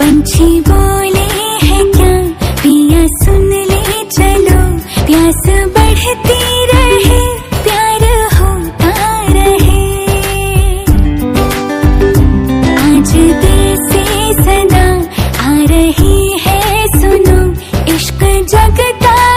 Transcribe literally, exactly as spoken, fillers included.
पंछी बोले है क्या पिया सुन ले चलो, प्यास बढ़ती रहे प्यार होता रहे। आज दिल से सदा आ रही है सुनो, इश्क जगता